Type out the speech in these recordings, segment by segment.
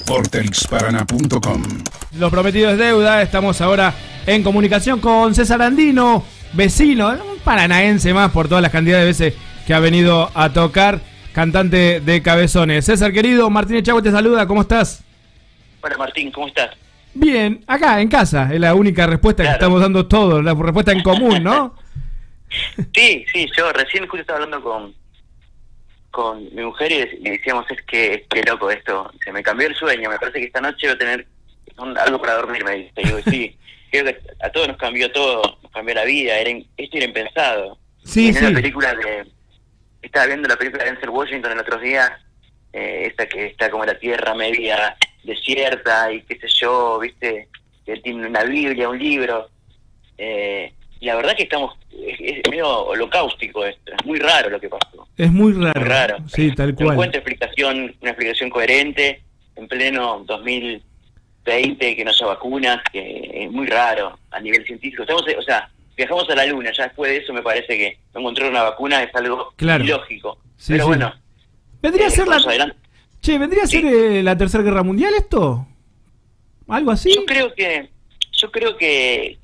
vortexparaná.com. Lo prometido es deuda. Estamos ahora en comunicación con César Andino, vecino, un paranaense más por todas las cantidades de veces que ha venido a tocar, cantante de Cabezones. César, querido, Martín Echagüe te saluda, ¿cómo estás? Hola Martín, ¿cómo estás? Bien, acá en casa, es la única respuesta que estamos dando todos, la respuesta en común, ¿no? Sí, yo recién justo estaba hablando con mi mujer y decíamos, es que loco esto, se me cambió el sueño, me parece que esta noche voy a tener algo para dormir, me dice. Y digo, sí, creo que a todos nos cambió todo, nos cambió la vida, esto era impensado. Sí, en sí. una película estaba viendo la película de Denzel Washington el otro día, esta que está como la tierra media desierta y qué sé yo, viste, que tiene una Biblia, un libro, y la verdad que es medio holocáustico esto, es muy raro lo que pasó. Es muy raro. Muy raro. Sí, tal cual. No encuentro una explicación coherente en pleno 2020, que no haya vacunas, que es muy raro a nivel científico. Viajamos a la luna, ya después de eso me parece que no encontrar una vacuna es algo ilógico. Sí, pero sí. bueno, ¿vendría a ser ¿vendría a ser Sí. la Tercera Guerra Mundial esto? ¿Algo así? Yo creo que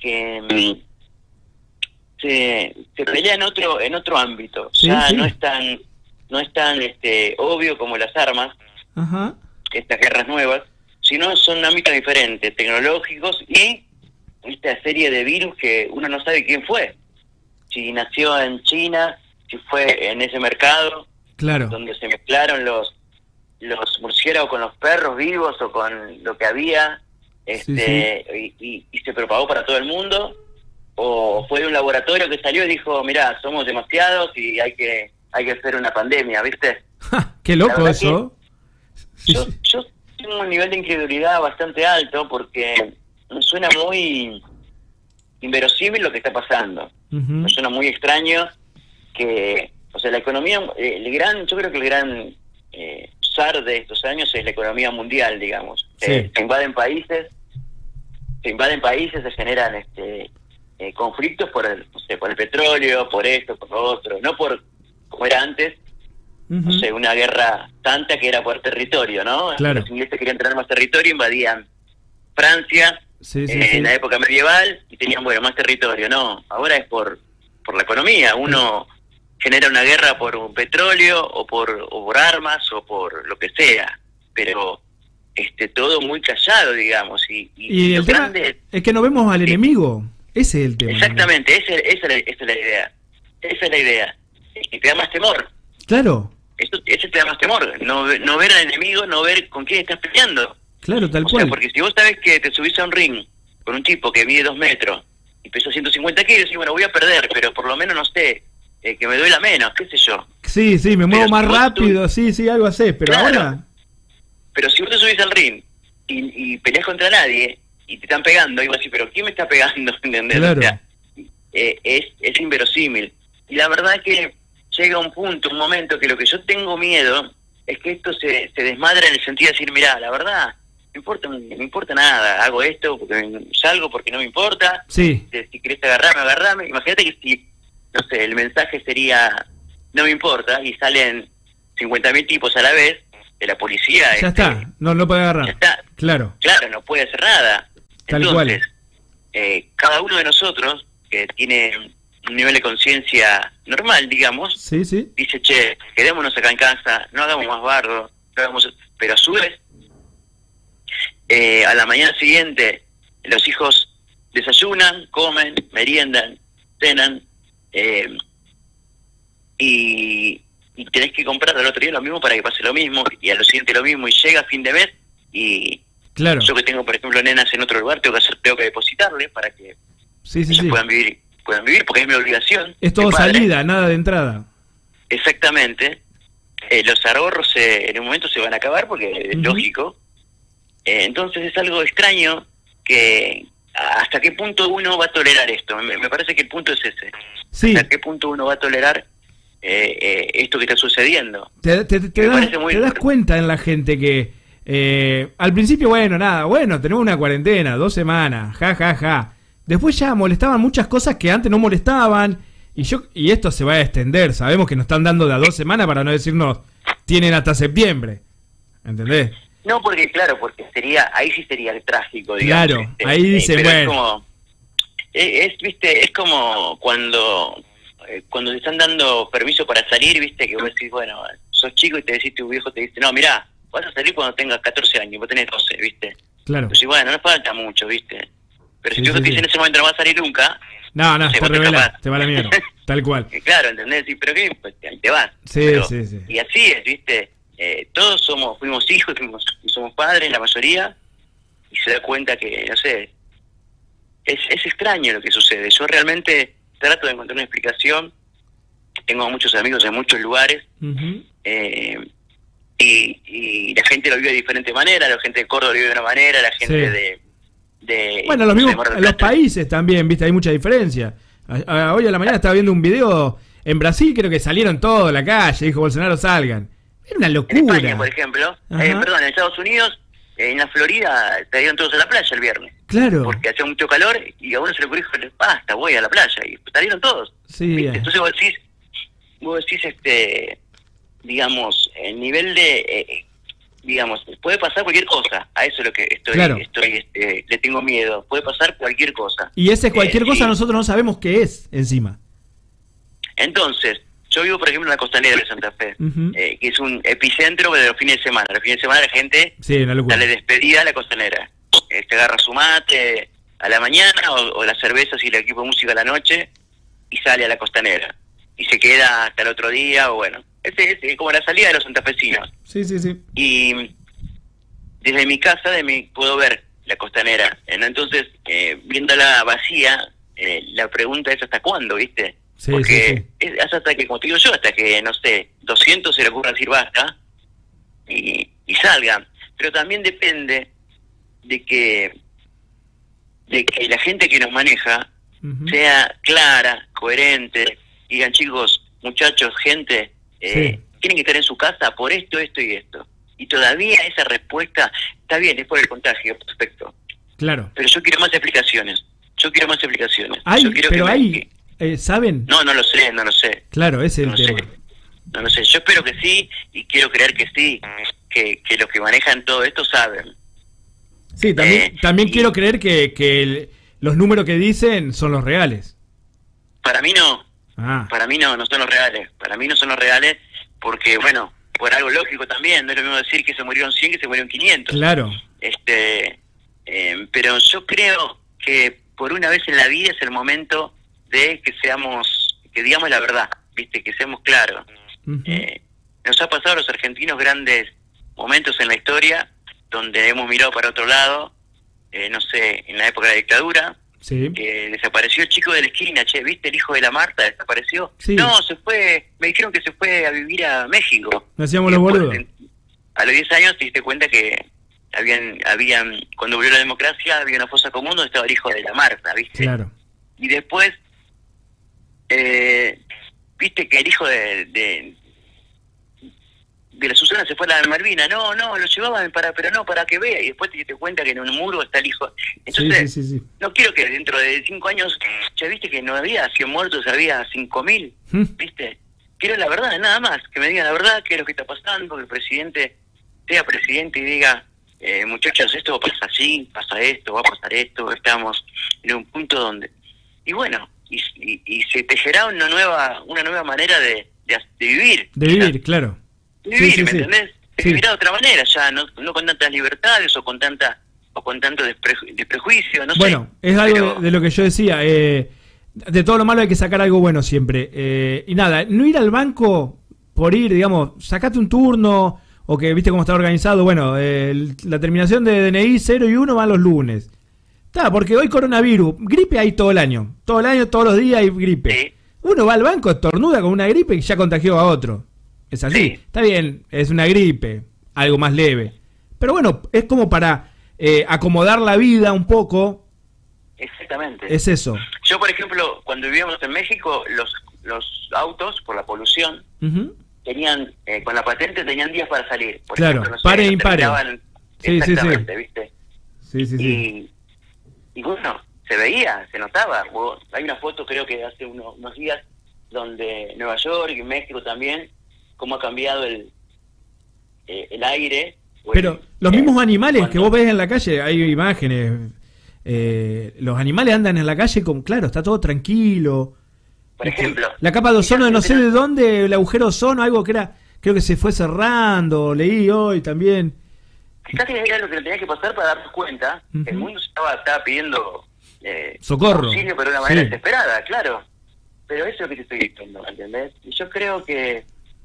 se pelea en otro ámbito. Sí, Ya sí. no es tan obvio como las armas, Ajá. estas guerras nuevas, sino son ámbitos diferentes, tecnológicos, y esta serie de virus que uno no sabe quién fue. Si nació en China, si fue en ese mercado, Claro. donde se mezclaron los murciélagos con los perros vivos o con lo que había, Y se propagó para todo el mundo, o fue de un laboratorio que salió y dijo, mirá, somos demasiados y hay que hacer una pandemia, ¿viste? Ja, qué loco eso. Sí, Yo, sí. yo tengo un nivel de incredulidad bastante alto porque me suena muy inverosímil lo que está pasando. Ujú. Me suena muy extraño que, la economía, yo creo que el gran zar de estos años es la economía mundial, digamos. Sí. Se invaden países, se generan conflictos por el petróleo, por esto, por lo otro, no por como era antes. Ujú. Una guerra santa que era por territorio, ¿no? Claro. Los ingleses querían tener más territorio, invadían Francia Sí, en la época medieval y tenían, más territorio. No, ahora es por la economía. Uno genera una guerra por un petróleo o por armas o por lo que sea, pero todo muy callado, digamos. Y lo el tema grande es que no vemos al enemigo. Ese es el tema. exactamente, esa es la idea. Esa es la idea. Y te da más temor. Claro, Eso te da más temor, no ver al enemigo, no ver con quién estás peleando. claro, tal O cual. sea, porque si vos sabés que te subís a un ring con un tipo que mide 2 metros y pesa 150 kilos, y bueno, voy a perder, pero por lo menos, no sé, que me duela menos, qué sé yo. Sí, me muevo Pero más si vos rápido, sí, algo así, pero Claro. ahora... Pero si vos te subís al ring y peleás contra nadie y te están pegando, y vos decís, pero ¿quién me está pegando? ¿Entendés? Claro. O sea, es inverosímil. Y la verdad es que llega un momento que lo que yo tengo miedo es que esto se desmadra en el sentido de decir, mirá, la verdad, no me importa nada, hago esto porque salgo porque no me importa, Sí, si querés agarrame. Imagínate que si, no sé, el mensaje sería, no me importa, y salen 50.000 tipos a la vez, de la policía. ya está, no puede agarrar. Ya está. Claro, Claro, no puede hacer nada. Tal Entonces, cada uno de nosotros, que tiene un nivel de conciencia normal, digamos, sí. dice, che, quedémonos acá en casa, no hagamos más bardo, pero a su vez, a la mañana siguiente, los hijos desayunan, comen, meriendan, cenan, y tenés que comprar al otro día lo mismo para que pase lo mismo, y a lo siguiente lo mismo, y llega fin de mes, y Claro. yo que tengo, por ejemplo, nenas en otro lugar, tengo que depositarle para que Sí. ellos puedan vivir, porque es mi obligación. Es todo de padre. salida, nada de entrada. Exactamente. Los ahorros en un momento se van a acabar porque es Ujú. lógico. Entonces es algo extraño que hasta qué punto uno va a tolerar esto. Me parece que el punto es ese. Sí, Hasta qué punto uno va a tolerar esto que está sucediendo. te Me parece muy das cuenta en la gente que al principio, tenemos una cuarentena, 2 semanas, ja. Después ya molestaban muchas cosas que antes no molestaban. Y esto se va a extender. Sabemos que nos están dando de a 2 semanas, para no decirnos tienen hasta septiembre. ¿Entendés? No, porque claro, porque ahí sí sería el trágico, digamos. Claro, ahí dicen, pero bueno. es como, viste, es como cuando te están dando permiso para salir, viste, que vos decís, bueno, sos chico y te decís, tu viejo te dice, no, mirá, vas a salir cuando tengas 14 años, vos tenés 12, viste. Claro. Entonces, bueno, no falta mucho, viste. Pero Sí, si tu hijo sí, te dice sí. en ese momento no vas a salir nunca, No, no sé, te vos te revela, escapás. te va a la mierda, tal cual. Claro, ¿entendés? Sí, pero qué, pues ahí te vas. Sí, Pero, sí, sí. y así es, viste. Todos fuimos hijos, somos padres, la mayoría, y se da cuenta que, no sé, es extraño lo que sucede. Yo realmente trato de encontrar una explicación. Tengo muchos amigos en muchos lugares, Ujú. y la gente lo vive de diferente manera. La gente de Córdoba lo vive de una manera, la gente Sí. de Bueno, los no sé, mismos, Mar del los Plata. países también, viste, hay mucha diferencia. Hoy a la mañana estaba viendo un video en Brasil, creo que salieron todos a la calle, dijo Bolsonaro, salgan. Era una En locura. España, por ejemplo, Ajá. perdón, en Estados Unidos, en la Florida, salieron todos a la playa el viernes. Claro. Porque hacía mucho calor y a uno se le ocurrió, basta, voy a la playa. Y salieron todos. Sí. ¿Viste? Entonces vos decís, digamos, el nivel de, digamos, puede pasar cualquier cosa. A eso es lo que Claro. le tengo miedo. Puede pasar cualquier cosa. Y ese cualquier cosa sí. nosotros no sabemos qué es encima. Entonces, yo vivo, por ejemplo, en la costanera de Santa Fe, Ujú. que es un epicentro de los fines de semana. Los fines de semana la gente Sí, una locura. sale despedida a la costanera. Se agarra su mate a la mañana o las cervezas y el equipo de música a la noche y sale a la costanera. Y se queda hasta el otro día, o bueno. Es como la salida de los santafesinos. Sí, sí, sí. Y desde mi casa puedo ver la costanera. ¿No? Entonces, viéndola vacía, la pregunta es ¿hasta cuándo, viste? Sí, Porque sí, es hasta que, como te digo yo, hasta que, no sé, 200 se le ocurra decir basta y salgan. Pero también depende de que la gente que nos maneja Ujú. sea clara, coherente, digan, chicos, muchachos, gente, Sí. tienen que estar en su casa por esto, esto y esto. Y todavía esa respuesta, está bien, es por el contagio, perfecto. Claro. Pero yo quiero más explicaciones. Yo quiero más explicaciones. Hay, Yo quiero pero que hay, ¿saben? No lo sé, no lo sé. Claro, ese es No el sé. tema. No lo sé. Yo espero que sí y quiero creer que sí, que los que manejan todo esto saben. Sí, también y- quiero creer que los números que dicen son los reales. Para mí no. Ah, Para mí no son los reales. Para mí no son los reales porque, bueno, por algo lógico también. No es lo mismo decir que se murieron 100 que se murieron 500. claro. Pero yo creo que por una vez en la vida es el momento de que digamos la verdad, ¿viste? Que seamos claros. Ujú. Nos ha pasado a los argentinos grandes momentos en la historia donde hemos mirado para otro lado, no sé, en la época de la dictadura, Sí. que desapareció el chico de la esquina, che, ¿viste el hijo de la Marta? Desapareció. Sí. No, se fue, me dijeron que se fue a vivir a México. Nos hacíamos Y los después, boludos. a los 10 años te diste cuenta que habían cuando volvió la democracia, había una fosa común donde estaba el hijo de la Marta, ¿viste? Claro. Y después, viste que el hijo de la Susana se fue a la Malvina. No, lo llevaban pero no, para que vea. Y después te diste cuenta que en un muro está el hijo. Entonces, Sí, sí, sí, sí. no quiero que dentro de 5 años, ya viste que no había 100 muertos, había 5.000, Mm. ¿viste? Quiero la verdad, nada más, que me digan la verdad, qué es lo que está pasando, que el presidente sea presidente y diga, muchachos, esto pasa así, pasa esto, va a pasar esto, estamos en un punto donde... Y bueno, y se tejerá una nueva manera de vivir. De vivir, claro. De vivir, Sí, ¿me sí. entendés? Se Sí. vivirá de otra manera ya, no con tantas libertades o con tanto desprejuicio, no Bueno, sé. es algo Pero- de lo que yo decía. De todo lo malo hay que sacar algo bueno siempre. Y nada, no ir al banco por ir, digamos, sacate un turno o que viste cómo está organizado. Bueno, la terminación de DNI 0 y 1 van los lunes. Está, porque hoy coronavirus, gripe hay todo el año, todos los días hay gripe. Sí. Uno va al banco, estornuda con una gripe y ya contagió a otro. Es así. Sí. Está bien, es una gripe, algo más leve. Pero bueno, es como para acomodar la vida un poco. Exactamente. Es eso. Yo, por ejemplo, cuando vivíamos en México, los autos, por la polución, Ujú. tenían, con la patente, tenían días para salir. Por Claro, ejemplo, no sé, pare e no impare. terminaban- Sí, sí, sí. exactamente, ¿viste? Sí, sí, sí. Y bueno, se veía, se notaba. Hay una foto, creo que hace unos días, donde Nueva York y México también, cómo ha cambiado el aire Pero los mismos animales que vos ves en la calle, hay imágenes, los animales andan en la calle con, claro, está todo tranquilo. Por ejemplo, la capa de ozono de no sé de dónde, el agujero de ozono, algo que era, creo que se fue cerrando, leí hoy también. Quizás era lo que le tenía que pasar para darnos cuenta que el mundo estaba pidiendo socorro, auxilio, pero de una manera desesperada, claro. Pero eso es lo que te estoy diciendo, ¿entendés? Y yo creo que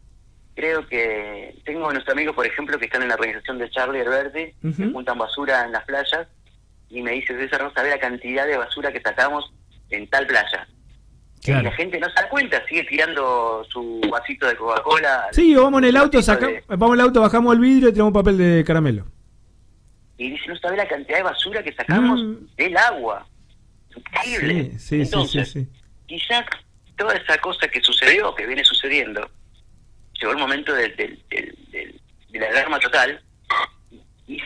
tengo unos amigos, por ejemplo, que están en la organización de Charlie Alberti, que juntan basura en las playas, y me dice, César, no sabés la cantidad de basura que sacamos en tal playa. Claro. Y la gente no se da cuenta, sigue tirando su vasito de Coca-Cola. Sí, vamos en el auto, vamos en el auto, bajamos el vidrio y tenemos papel de caramelo. Y dice, no sabés la cantidad de basura que sacamos del agua. Increíble. Sí, entonces, quizás toda esa cosa que sucedió, que viene sucediendo, llegó el momento de la alarma total y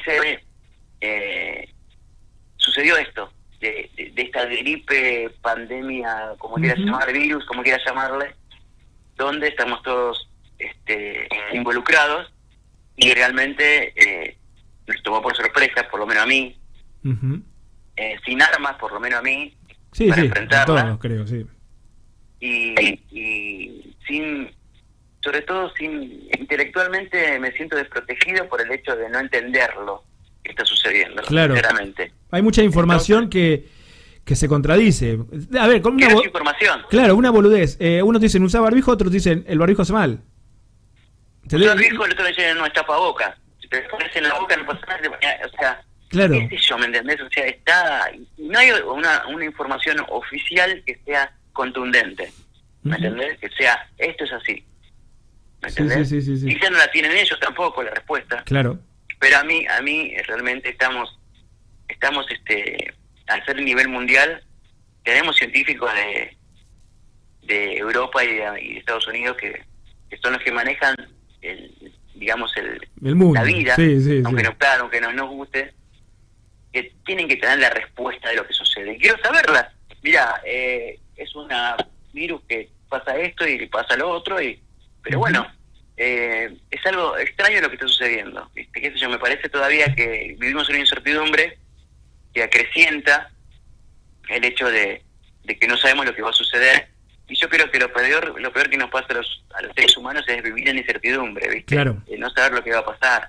sucedió esto, de esta gripe, pandemia, como quieras llamar, virus, como quieras llamarle, donde estamos todos involucrados y realmente nos tomó por sorpresa, por lo menos a mí, sin armas, por lo menos a mí, para enfrentarla. Todos, creo, sí. Y sobre todo intelectualmente me siento desprotegido por el hecho de no entenderlo que está sucediendo, claro. Sinceramente. Hay mucha información. Entonces, que se contradice. A ver, con una información. Claro, una boludez. Unos dicen usa barbijo, otros dicen el barbijo hace mal. El barbijo, el otro le dicen no es tapaboca. Si te pones en la boca no pasa nada, o sea, claro. ¿Qué sé yo, me entendés? O sea, no hay una información oficial que sea contundente, ¿me entendés? Que sea, esto es así, ¿me entendés? Sí. Y ya no la tienen ellos tampoco la respuesta. Claro. Pero a mí realmente estamos al ser a nivel mundial, tenemos científicos de Europa y de Estados Unidos que son los que manejan el mundo, la vida, aunque no nos guste, que tienen que tener la respuesta de lo que sucede. Y quiero saberla. Mira, es una virus que pasa esto y pasa lo otro, pero bueno, es algo extraño lo que está sucediendo. ¿Viste? ¿Qué sé yo? Me parece todavía que vivimos en una incertidumbre que acrecienta el hecho de que no sabemos lo que va a suceder. Y yo creo que lo peor que nos pasa a los seres humanos es vivir en incertidumbre, ¿viste? Claro. No saber lo que va a pasar.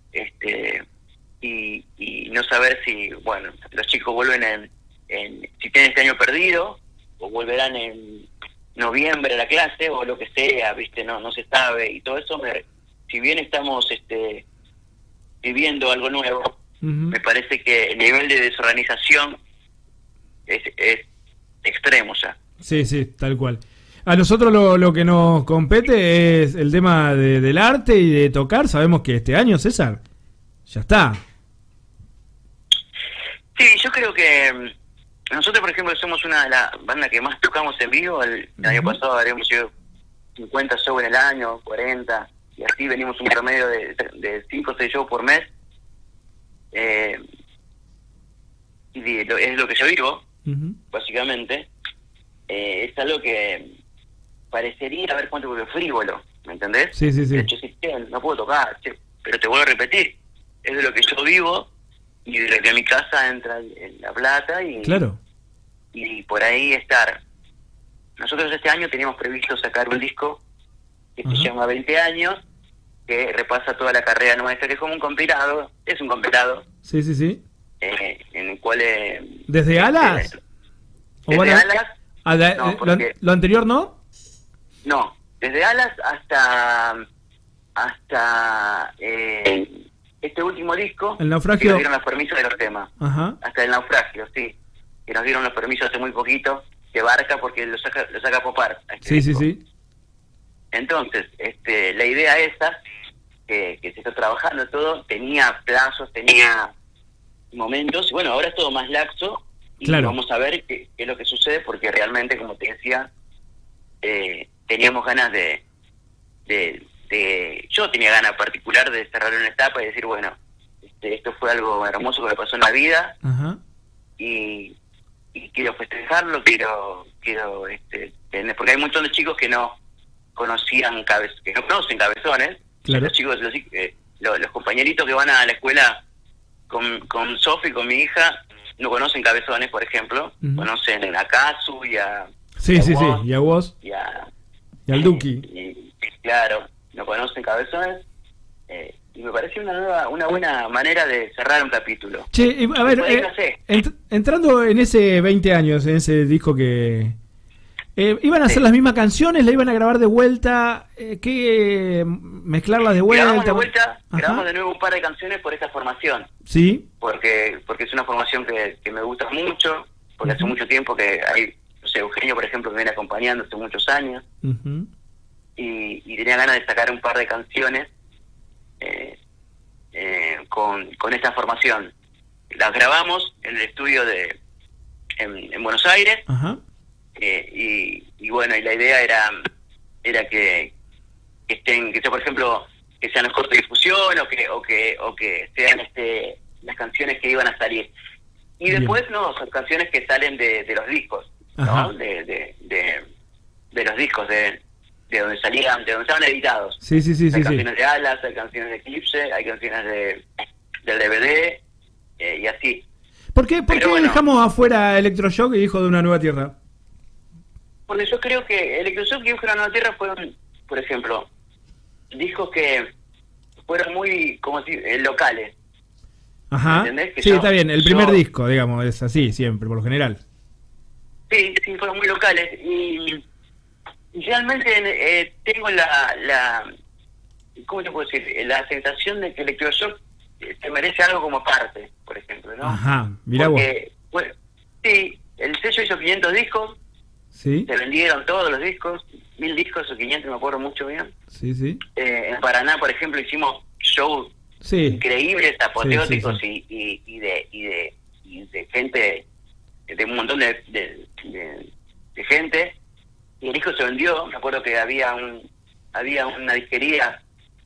Y no saber si, bueno, los chicos vuelven si tienen este año perdido, o volverán en noviembre a la clase, o lo que sea, ¿viste? No se sabe. Y todo eso, si bien estamos viviendo algo nuevo, me parece que el nivel de desorganización es extremo ya. Sí, tal cual. A nosotros lo que nos compete es el tema del arte y de tocar. Sabemos que este año, César, ya está. Sí, yo creo que nosotros, por ejemplo, somos una de las bandas que más tocamos en vivo. El año pasado habremos hecho 50 shows en el año, 40, y así venimos un promedio de 5 o 6 shows por mes. Y es lo que yo vivo, básicamente. Es algo que parecería, a ver cuánto vuelve frívolo, ¿me entendés? Sí. De hecho, no puedo tocar, pero te vuelvo a repetir, es de lo que yo vivo y de lo que a mi casa entra en la plata claro. Y por ahí estar. Nosotros este año teníamos previsto sacar un disco que se llama 20 años, que repasa toda la carrera nuestra, que es como un compilado, Sí. En el cual... ¿Desde Alas? Desde Alas... No, ¿Lo anterior no? No, desde Alas hasta este último disco, El Naufragio, que nos dieron los permisos de los temas. Hasta El Naufragio, sí, que nos dieron los permisos hace muy poquito de Barca, porque lo saca Popar. Sí. Entonces, la idea esa, que se está trabajando todo, tenía plazos, tenía momentos, y bueno, ahora es todo más laxo. Y claro. Vamos a ver qué es lo que sucede, porque realmente, como te decía, teníamos ganas yo tenía ganas particular de cerrar una etapa y decir, bueno, esto fue algo hermoso que me pasó en la vida, y quiero festejarlo, quiero tener, porque hay un montón de chicos que no conocían que no conocen Cabezones. Claro. Los chicos los compañeritos que van a la escuela con Sofi, con mi hija, no conocen Cabezones, por ejemplo. Conocen a Casu y a... Sí, y a vos. Y al Duki. Y claro, no conocen Cabezones. Y me parece una buena manera de cerrar un capítulo. Che, a ver, entrando en ese 20 años, en ese disco que... ¿iban a hacer las mismas canciones? ¿La iban a grabar de vuelta? ¿Mezclarlas de vuelta? Grabamos de nuevo un par de canciones por esta formación. Sí. Porque es una formación que me gusta mucho, porque hace mucho tiempo que hay, no sé, Eugenio, por ejemplo, que viene acompañando hace muchos años, y tenía ganas de sacar un par de canciones con esta formación. Las grabamos en el estudio en Buenos Aires. Ajá. Y bueno, y la idea era que estén, que sea, por ejemplo, que sean los cortes de difusión o que sean las canciones que iban a salir. Y después no, son canciones que salen de los discos, ¿no? De los discos de donde salían, de donde estaban editados. Sí. Hay canciones de Alas, hay canciones de Eclipse, hay canciones del DVD, y así. ¿Por qué dejamos afuera Electroshock y Hijo de una Nueva Tierra? Porque yo creo que Electroshock y Hijo de una Nueva Tierra fueron, por ejemplo, discos que fueron muy, como si, locales. Ajá. ¿Entendés? Que sí, está bien. El primer disco, digamos, es así siempre, por lo general. Sí, fueron muy locales. Y realmente tengo ¿cómo te puedo decir? La sensación de que Electroshock se merece algo como parte, por ejemplo, ¿no? Ajá, mirá vos. Bueno, sí, el sello hizo 500 discos. Sí. Se vendieron todos los discos, 1000 discos o 500, me acuerdo mucho bien. Sí. En Paraná, por ejemplo, hicimos shows increíbles, apoteóticos y de gente, de un montón de gente. Y el disco se vendió. Me acuerdo que había una disquería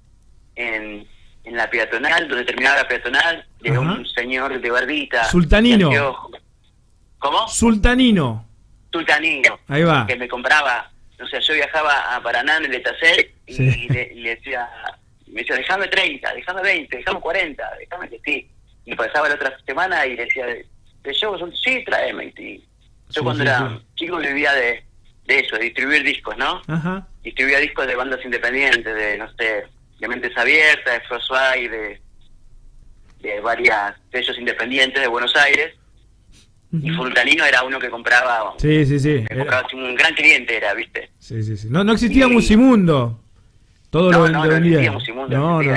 en la peatonal, donde terminaba la peatonal, de un señor de barbita. Sultanino. ¿Cómo? Sultanino. Ahí va. Que me compraba, no sé, yo viajaba a Paraná en el Etacel y le decía, me decía, déjame 30, déjame 20, déjame 40, déjame que sí. Y pasaba la otra semana y le decía, ¿de shows? Sí, tráeme. Y yo cuando era chico vivía de eso, de distribuir discos, ¿no? Ajá. Distribuía discos de bandas independientes, de, no sé, de Mentes Abiertas, de Frostbite, de varias sellos independientes de Buenos Aires. Y Sultanino era uno que compraba. Sí. Compraba, un gran cliente era, ¿viste? Sí. No existía Musimundo. Todo lo vendía. No existía Musimundo.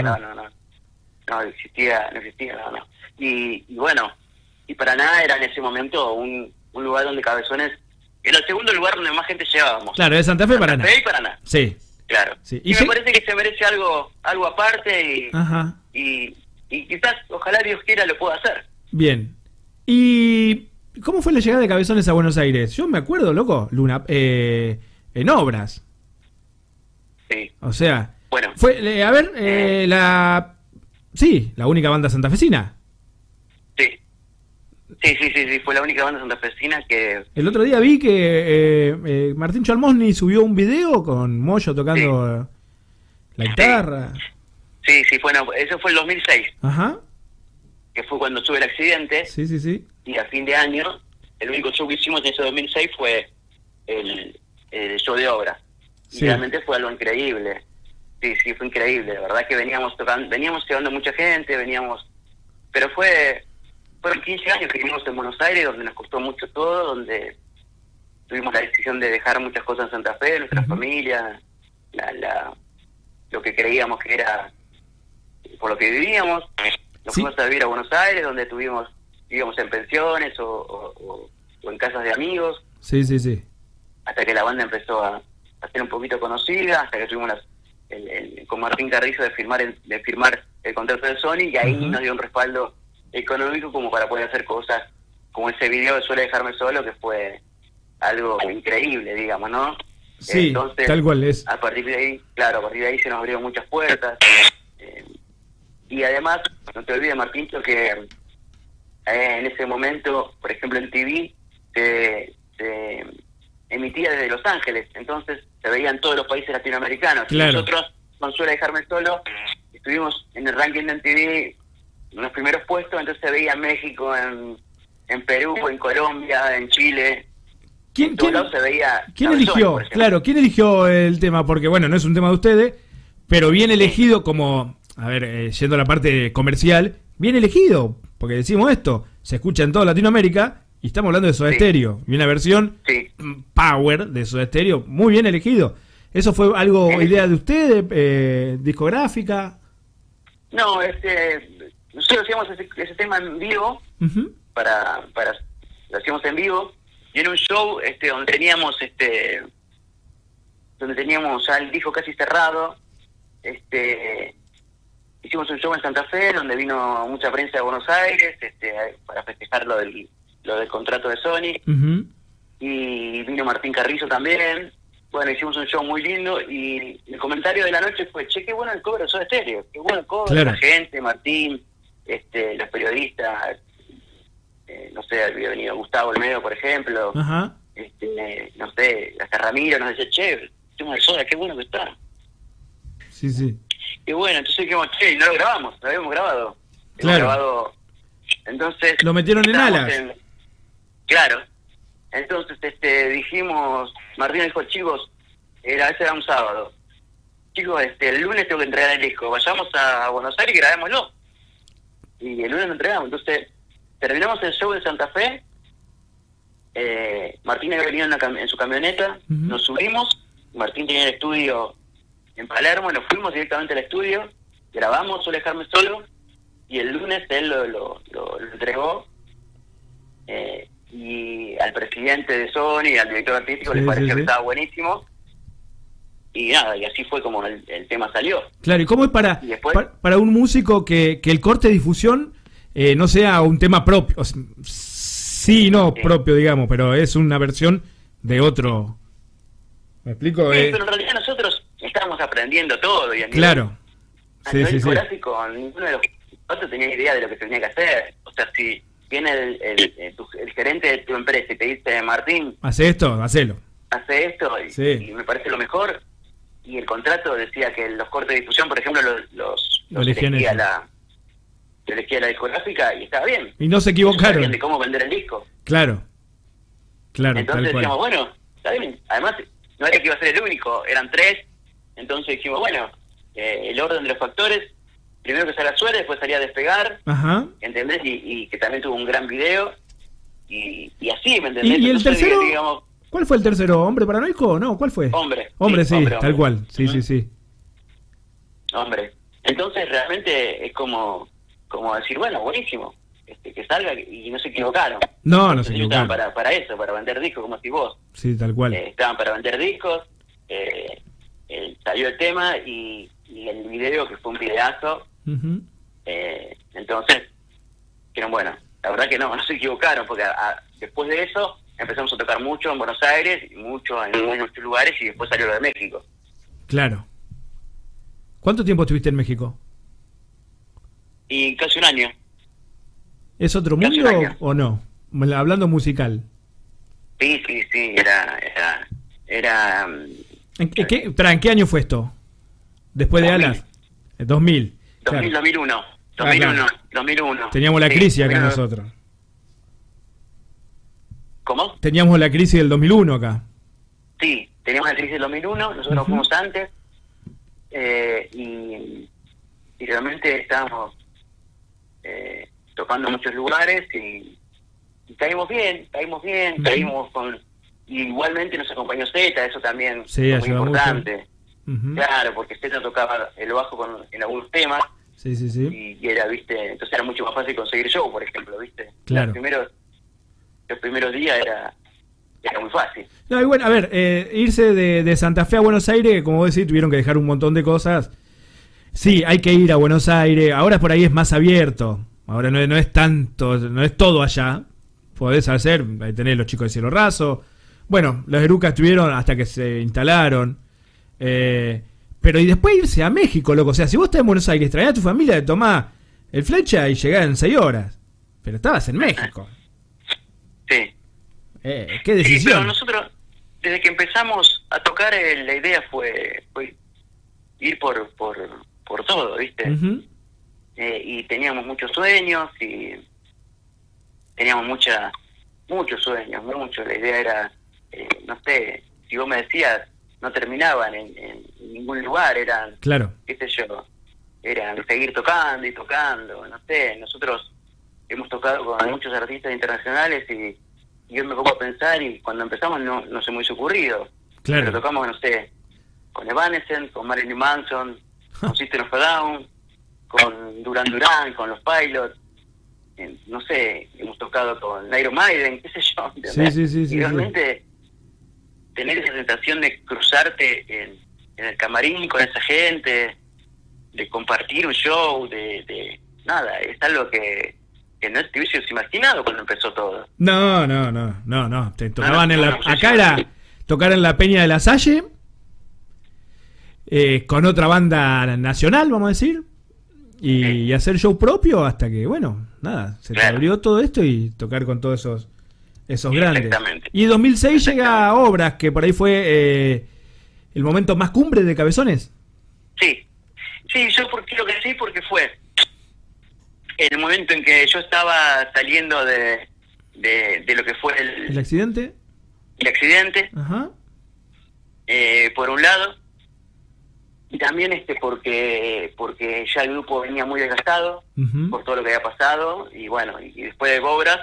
No existía. Y bueno, y Paraná era en ese momento un lugar donde Cabezones era el segundo lugar donde más gente llevábamos. Claro, de Santa Fe, Santa Fe y Paraná. Sí. Claro. Sí. Y me parece que se merece algo aparte y quizás, ojalá Dios quiera, lo pueda hacer. Bien. ¿Y cómo fue la llegada de Cabezones a Buenos Aires? Yo me acuerdo, loco, en obras. Sí. O sea, bueno, fue, la única banda santafesina. Sí, fue la única banda santafesina que... El otro día vi que Martín Chalmosni subió un video con Moyo tocando la guitarra. Sí, bueno, eso fue el 2006. Ajá. Que fue cuando tuve el accidente. Sí. Y a fin de año, el único show que hicimos en ese 2006 fue el show de obra. Y realmente fue algo increíble. Sí, fue increíble. La verdad que veníamos llevando mucha gente, pero fueron 15 años que vivimos en Buenos Aires, donde nos costó mucho todo, donde tuvimos la decisión de dejar muchas cosas en Santa Fe, nuestra familia, lo que creíamos que era por lo que vivíamos. Nos fuimos a vivir a Buenos Aires, donde vivíamos en pensiones o en casas de amigos. Sí. Hasta que la banda empezó a ser un poquito conocida, hasta que tuvimos con Martín Carrizo de firmar el contrato de Sony, y ahí nos dio un respaldo económico como para poder hacer cosas como ese video de Suele Dejarme Solo, que fue algo increíble, digamos, ¿no? Sí, entonces, tal cual es. A partir de ahí se nos abrieron muchas puertas. Y además, no te olvides, Martín, que en ese momento, por ejemplo, en TV se emitía desde Los Ángeles, entonces se veían todos los países latinoamericanos. Claro. Y nosotros, con Suele Dejarme Solo, estuvimos en el ranking de MTV en los primeros puestos, entonces se veía en México, en Perú, en Colombia, en Chile. ¿Quién se veía eligió? Claro, ¿quién eligió el tema? Porque, bueno, no es un tema de ustedes, pero bien elegido como, a ver, yendo a la parte comercial, bien elegido, porque decimos esto, se escucha en toda Latinoamérica y estamos hablando de Soda Stereo, y una versión power de Soda Stereo, muy bien elegido. ¿Eso fue algo, idea de ustedes, discográfica? No, nosotros hacíamos ese tema en vivo, lo hacíamos en vivo, y en un show donde teníamos ya el disco casi cerrado, hicimos un show en Santa Fe donde vino mucha prensa de Buenos Aires para festejar lo del contrato de Sony, y vino Martín Carrizo también. Bueno, hicimos un show muy lindo, y el comentario de la noche fue: che, qué bueno el cover de Soda Stereo, qué bueno el cover, la gente, Martín, los periodistas, no sé, había venido Gustavo Olmedo, por ejemplo, no sé, hasta Ramiro nos decía: che, el tema de Soda, qué bueno que está. Sí. Y bueno, entonces dijimos: che, y no lo grabamos, lo habíamos grabado. Claro. Entonces, lo metieron en alas. Claro. Entonces dijimos, Martín dijo: chicos, ese era un sábado. Chicos, el lunes tengo que entregar el disco, vayamos a Buenos Aires y grabémoslo. Y el lunes lo entregamos. Entonces, terminamos el show de Santa Fe. Martín había venido en su camioneta, nos subimos. Martín tenía el estudio en Palermo, nos fuimos directamente al estudio, grabamos Suele dejarme solo, y el lunes él lo entregó, y al presidente de Sony y al director artístico les pareció que estaba buenísimo, y nada, y así fue como el tema salió. Claro, ¿y cómo es para un músico que el corte de difusión no sea un tema propio? O sea, sí, no propio, digamos, pero es una versión de otro. ¿Me explico? Pero en realidad nosotros estábamos aprendiendo todo, y a nivel discográfico, ninguno de los otros tenía idea de lo que tenía que hacer. O sea, si viene el gerente de tu empresa y te dice: Martín, hace esto, hacelo. Hace esto, y me parece lo mejor. Y el contrato decía que los cortes de difusión, por ejemplo, los elegía la discográfica, y estaba bien. Y no se equivocaron. Sabían de cómo vender el disco. Claro. Entonces decíamos: bueno, está bien. Además, no era que iba a ser el único, eran 3. Entonces dijimos: bueno, el orden de los factores, primero que salga Suerte, después salía Despegar, ¿entendés? Y que también tuvo un gran video, y así, ¿me entendés? ¿Y el tercero? Digamos, ¿cuál fue el tercero? ¿Hombre Paranoico? No, ¿cuál fue? Hombre, tal cual, sí. Hombre. Entonces realmente es como decir: bueno, buenísimo, que salga, y no se equivocaron. No se equivocaron. Estaban para eso, para vender discos, como decís vos. Sí, tal cual. Estaban para vender discos, salió el tema, y el video, que fue un videazo. Entonces dijeron: bueno, la verdad que no se equivocaron, porque después de eso empezamos a tocar mucho en Buenos Aires, y mucho en muchos lugares, y después salió lo de México. Claro. ¿Cuánto tiempo estuviste en México? Y casi un año. ¿Es otro mundo o no? Hablando musical. Sí, era ¿En qué año fue esto? Después 2000. De Alas. 2000. 2001. 2001. Teníamos la crisis acá nosotros. ¿Cómo? Teníamos la crisis del 2001 acá. Sí, teníamos la crisis del 2001, nosotros fuimos antes, y realmente estábamos tocando en muchos lugares, y caímos bien, caímos con... Y igualmente nos acompañó Zeta, eso también fue muy importante. Claro, porque Zeta tocaba el bajo en algunos temas. Sí. Y era, viste, entonces era mucho más fácil conseguir show, por ejemplo, viste. Claro. Los primeros días era muy fácil. No, y bueno, a ver, irse de Santa Fe a Buenos Aires, como vos decís, tuvieron que dejar un montón de cosas. Sí, hay que ir a Buenos Aires. Ahora por ahí es más abierto. Ahora no es tanto, no es todo allá. Podés hacer, tenés los chicos de Cielo Raso. Bueno, los Erucas estuvieron hasta que se instalaron. Pero y después irse a México, loco. O sea, si vos estás en Buenos Aires, traés a tu familia, tomás el flecha y llegás en 6 horas. Pero estabas en México. Sí. ¿Qué decisión? Sí, pero nosotros, desde que empezamos a tocar, la idea fue ir por por todo, ¿viste? Y teníamos muchos sueños y teníamos muchos sueños, la idea era, no sé, si vos me decías, no terminaban en ningún lugar, eran, claro, qué sé yo, eran seguir tocando y tocando, no sé, nosotros hemos tocado con muchos artistas internacionales y yo me pongo a pensar y cuando empezamos no se me hubiese ocurrido, claro. pero tocamos, no sé, con Evanescence, con Marilyn Manson, con System of a Down, con Duran Duran, con los Pilots, no sé, hemos tocado con Iron Maiden, qué sé yo, sí, y realmente tener esa sensación de cruzarte en el camarín con esa gente, de compartir un show, de nada, es algo que no te hubieses imaginado cuando empezó todo. No, te tocaban acá era tocar en la Peña de la Salle, con otra banda nacional, vamos a decir, y hacer show propio hasta que, bueno, nada, se te abrió todo esto y tocar con todos esos grandes. Exactamente. Y 2006 llega a Obras, que por ahí fue el momento más cumbre de Cabezones. Sí, yo creo que sí, porque fue en el momento en que yo estaba saliendo de lo que fue el accidente. El accidente, ajá. Por un lado, y también porque ya el grupo venía muy desgastado por todo lo que había pasado, y bueno, y después de Obras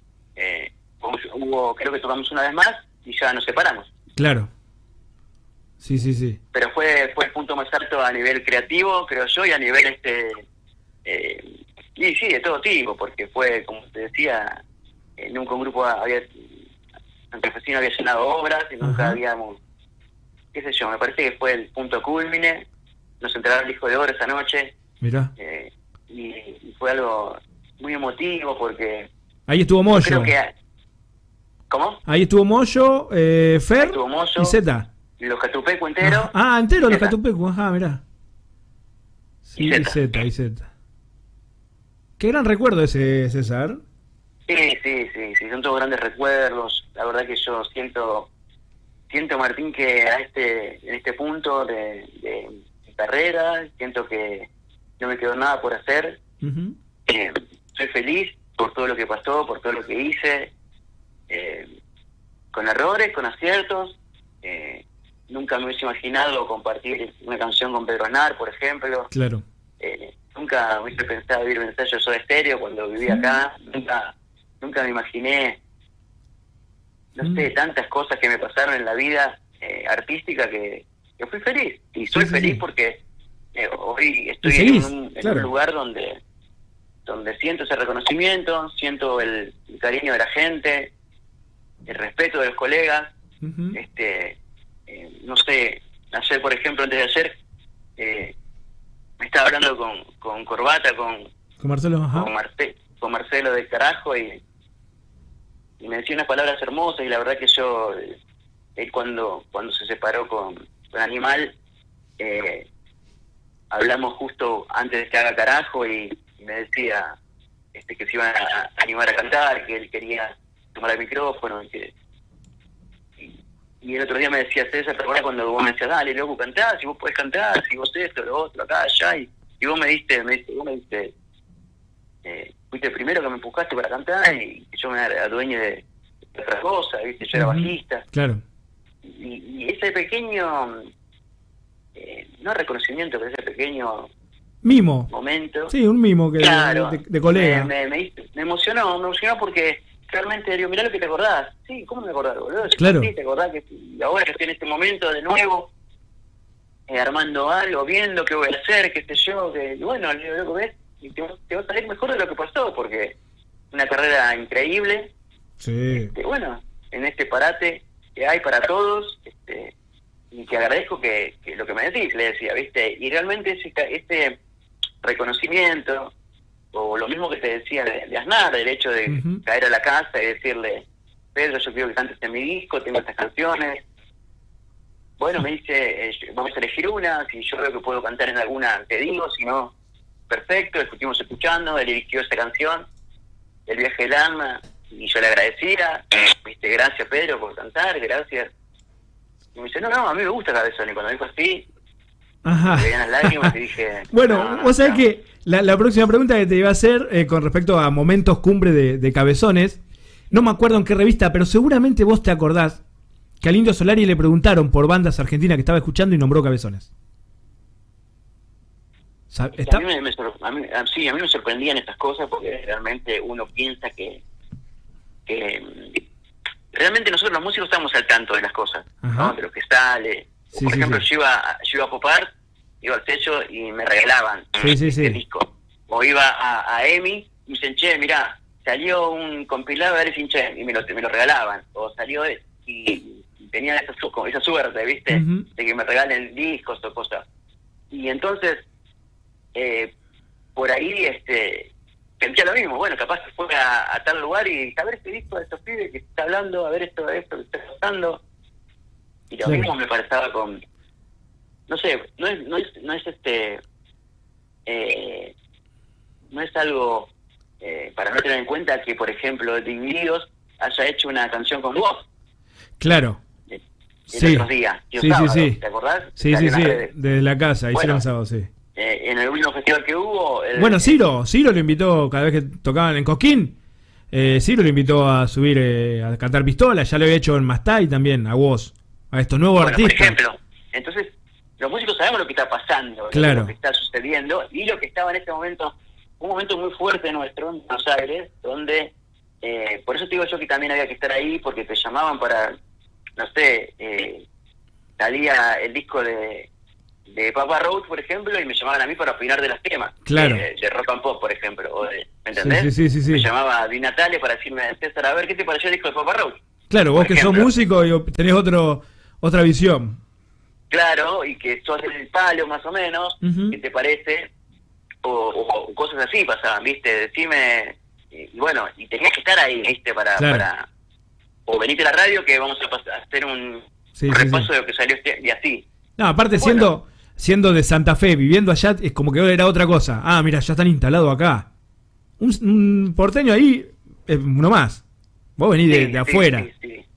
creo que tocamos una vez más y ya nos separamos. Claro. Sí. Pero fue el punto más alto a nivel creativo, creo yo, y a nivel y sí, de todo tipo, porque fue, como te decía, nunca un grupo Santafesino había llenado Obras y nunca habíamos, qué sé yo, me parece que fue el punto culmine. Nos entregaron el disco de oro esa noche. Mirá. Y fue algo muy emotivo porque ahí estuvo Moyo. Creo que ¿cómo? Ahí estuvo Moyo, Fer estuvo Moyo, y Zeta. Los Catupecu entero. Entero los Catupecu, ajá, mirá. Sí, y Zeta. Qué gran recuerdo ese, César. Sí, son todos grandes recuerdos. La verdad que yo siento, Martín, que en este punto de mi carrera, siento que no me quedó nada por hacer. Soy feliz por todo lo que pasó, por todo lo que hice, con errores, con aciertos. Nunca me hubiese imaginado compartir una canción con Pedro Aznar, por ejemplo. Claro. Nunca hubiese pensado ir a un ensayo de Soda Stereo cuando vivía acá. Nunca me imaginé, no sé, tantas cosas que me pasaron en la vida artística que fui feliz. Y soy feliz porque hoy estoy en un lugar donde siento ese reconocimiento, siento el cariño de la gente, el respeto de los colegas. No sé, ayer, por ejemplo, antes de ayer, me estaba hablando con Corbata, con Marcelo, ajá. Con Marcelo del Carajo, y me decía unas palabras hermosas, y la verdad que yo, él cuando se separó con Animal, hablamos justo antes de que haga Carajo, y me decía que se iban a animar a cantar, que él quería tomar el micrófono, y el otro día me decía, César, ¿te acuerdas cuando vos me decías, dale, loco, cantá, si vos podés cantar, si vos esto, lo otro, acá, allá, y vos me diste, fuiste el primero que me empujaste para cantar, y yo me era dueño de otra cosa, ¿viste? Yo era bajista. Claro. Y ese pequeño, no reconocimiento, pero ese pequeño mimo momento. Sí, un mimo que claro, de colega. Me emocionó porque realmente digo, mirá lo que te acordás. Sí, ¿cómo me acordás, boludo? Claro. Sí, te acordás que ahora que estoy en este momento de nuevo, armando algo, viendo qué voy a hacer, qué sé yo, que bueno, lo que ves, y te va a salir mejor de lo que pasó, porque una carrera increíble. Sí. Bueno, en este parate que hay para todos, y que agradezco que lo que me decís, le decía, ¿viste? Y realmente este reconocimiento, o lo mismo que te decía de Aznar, el hecho de caer a la casa y decirle, Pedro, yo quiero que cantes en mi disco, tengo estas canciones. Bueno, me dice, vamos a elegir una, si yo veo que puedo cantar en alguna, te digo, si no, perfecto, estuvimos escuchando, él eligió esa canción, El viaje del alma, y yo le agradecía, ¿viste? Gracias, Pedro, por cantar, gracias. Y me dice, no, a mí me gusta Cabezón, y cuando dijo así, Ajá. Me veían las lágrimas y dije... Bueno, no, vos sabés no. que la próxima pregunta que te iba a hacer con respecto a momentos cumbre de Cabezones, no me acuerdo en qué revista, pero seguramente vos te acordás que al Indio Solari le preguntaron por bandas argentinas que estaba escuchando y nombró Cabezones. A mí me sorprendían estas cosas porque realmente uno piensa que realmente nosotros los músicos estamos al tanto de las cosas, ¿no? De lo que sale. Sí, por sí, ejemplo, sí. yo iba a Popar, iba al sello y me regalaban Sí. el disco. O iba a EMI y me dicen, che, mirá, salió un compilado de Alice in Chains y me lo regalaban. O salió y tenía esa suerte, ¿viste? De que me regalen discos o cosas. Y entonces, por ahí sentía lo mismo. Bueno, capaz que fue a tal lugar y a ver este disco de estos pibes que está hablando, a ver esto que está pasando. Y lo mismo me pasaba con... No sé, no es algo para no tener en cuenta que, por ejemplo, Divididos haya hecho una canción con vos. Claro. El otro día, sábado, ¿te acordás? Sí, desde la casa, hicieron sábado, sí. En el último festival que hubo... Ciro lo invitó cada vez que tocaban en Cosquín. Ciro lo invitó a subir a cantar Pistola, ya lo había hecho en Mastay también, a vos, a estos nuevos artistas. Por ejemplo, entonces, los músicos sabemos lo que está pasando, claro, lo que está sucediendo, y lo que estaba en este momento, un momento muy fuerte nuestro, en Buenos Aires, donde, por eso te digo yo que también había que estar ahí, porque te llamaban para, no sé, salía el disco de Papa Roach, por ejemplo, y me llamaban a mí para opinar de los temas. Claro. De rock and pop, por ejemplo. ¿Me entendés? Sí. Me llamaba Di Natalia para decirme, César, a ver, ¿qué te pareció el disco de Papa Roach? Claro, vos que sos músico y tenés otra visión. Claro, y que sos del palo, más o menos, ¿qué te parece? O cosas así pasaban, ¿viste? Decime... Y bueno, y tenías que estar ahí, ¿viste? Para o venite a la radio que vamos a hacer un repaso de lo que salió y así. No, aparte siendo de Santa Fe, viviendo allá, es como que era otra cosa. Ah, mira, ya están instalados acá. Un porteño ahí, uno más. Vos venís de afuera. Sí,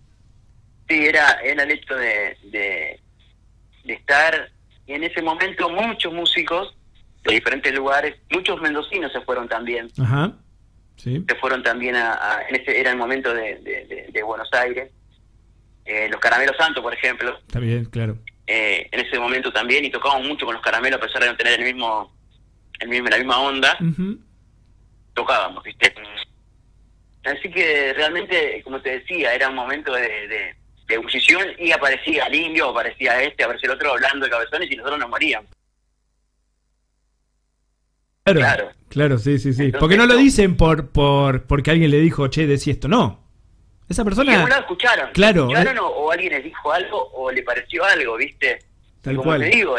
era el hecho de estar, y en ese momento muchos músicos de diferentes lugares, muchos mendocinos se fueron también. Ajá, sí. Se fueron también era el momento de Buenos Aires. Los Caramelos Santos, por ejemplo. Está bien, claro. En ese momento también, y tocábamos mucho con los Caramelos, a pesar de no tener la misma onda, tocábamos, ¿viste? Así que realmente, como te decía, era un momento de ebullición, y aparecía el Indio, aparecía aparecía el otro hablando de Cabezones, y nosotros nos moríamos. Claro, sí. Entonces, porque no lo dicen porque alguien le dijo, che, decí esto, no. Esa persona... Y lo escucharon. Claro. O alguien les dijo algo, o le pareció algo, ¿viste? Tal como cual. te digo,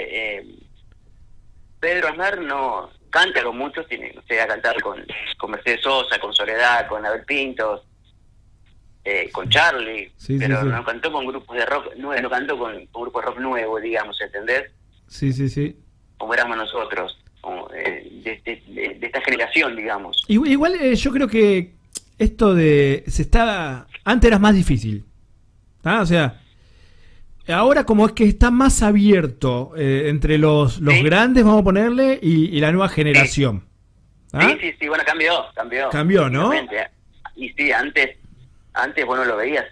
Pedro Aznar no canta con muchos, tiene, no sé, a cantar con Mercedes Sosa, con Soledad, con Abel Pintos, con Charlie, pero no cantó con grupos de rock, no cantó con grupos de rock nuevo, digamos, ¿entendés? Sí. Como éramos nosotros, como, de esta generación, digamos. Igual yo creo que esto antes era más difícil, ¿tá? O sea, ahora como es que está más abierto entre los grandes, vamos a ponerle, y la nueva generación. ¿Ah? Sí, bueno, cambió. Cambió, ¿no? Y sí, antes bueno, lo veías